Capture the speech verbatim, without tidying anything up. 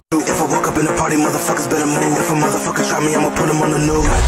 If I woke up in a party, motherfuckers better move. If a motherfucker try me, I'ma put him on the news.